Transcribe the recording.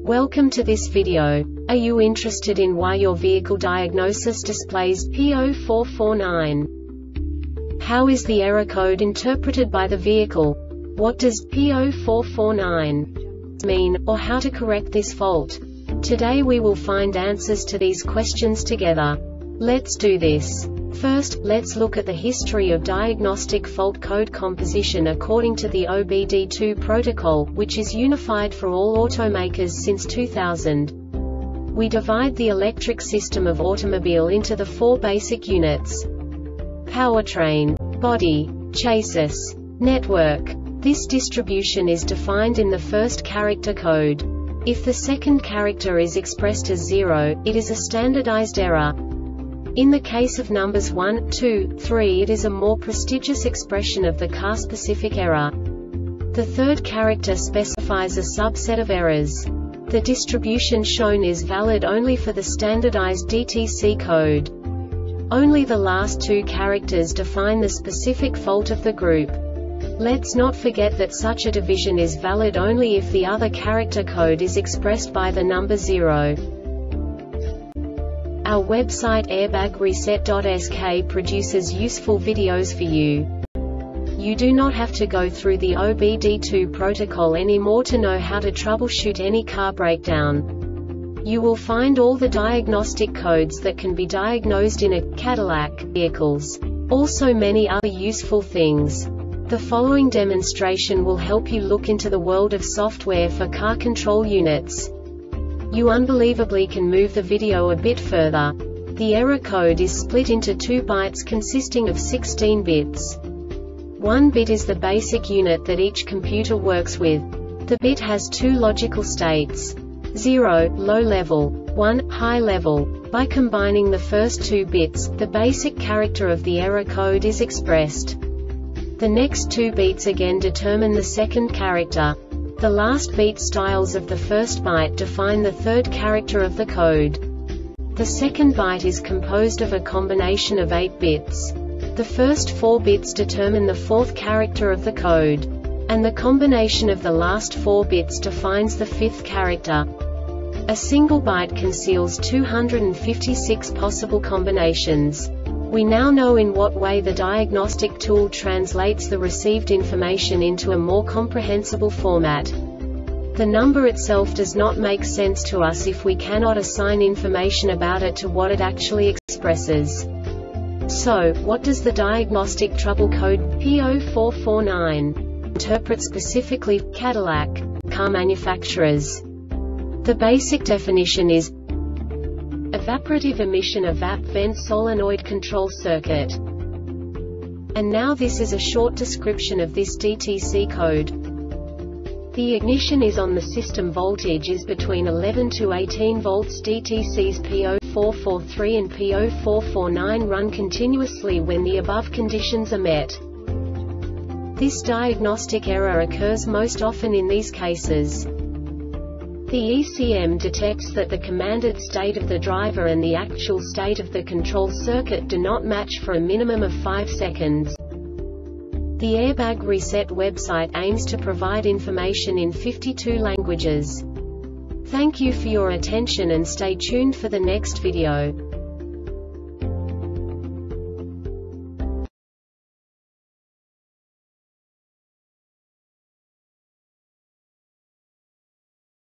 Welcome to this video. Are you interested in why your vehicle diagnosis displays P0449? How is the error code interpreted by the vehicle? What does P0449 mean, or how to correct this fault? Today we will find answers to these questions together. Let's do this. First, let's look at the history of diagnostic fault code composition according to the OBD2 protocol, which is unified for all automakers since 2000. We divide the electric system of automobile into the four basic units: powertrain, body, chassis, network. This distribution is defined in the first character code. If the second character is expressed as 0, it is a standardized error. In the case of numbers 1, 2, 3, it is a more prestigious expression of the car-specific error. The third character specifies a subset of errors. The distribution shown is valid only for the standardized DTC code. Only the last two characters define the specific fault of the group. Let's not forget that such a division is valid only if the other character code is expressed by the number 0. Our website airbagreset.sk produces useful videos for you. You do not have to go through the OBD2 protocol anymore to know how to troubleshoot any car breakdown. You will find all the diagnostic codes that can be diagnosed in a Cadillac vehicles. Also many other useful things. The following demonstration will help you look into the world of software for car control units. You unbelievably can move the video a bit further. The error code is split into 2 bytes consisting of 16 bits. 1 bit is the basic unit that each computer works with. The bit has 2 logical states: 0, low level, 1, high level. By combining the first 2 bits, the basic character of the error code is expressed. The next 2 beats again determine the second character. The last beat styles of the first byte define the third character of the code. The second byte is composed of a combination of 8 bits. The first 4 bits determine the fourth character of the code. And the combination of the last 4 bits defines the fifth character. A single byte conceals 256 possible combinations. We now know in what way the diagnostic tool translates the received information into a more comprehensible format. The number itself does not make sense to us if we cannot assign information about it to what it actually expresses. So, what does the diagnostic trouble code P0449 interpret specifically for Cadillac car manufacturers? The basic definition is evaporative emission of VAP vent solenoid control circuit. And now this is a short description of this DTC code. The ignition is on, the system voltage is between 11 to 18 volts. DTCs P0443 and P0449 run continuously when the above conditions are met. This diagnostic error occurs most often in these cases. The ECM detects that the commanded state of the driver and the actual state of the control circuit do not match for a minimum of 5 seconds. The Airbag Reset website aims to provide information in 52 languages. Thank you for your attention and stay tuned for the next video.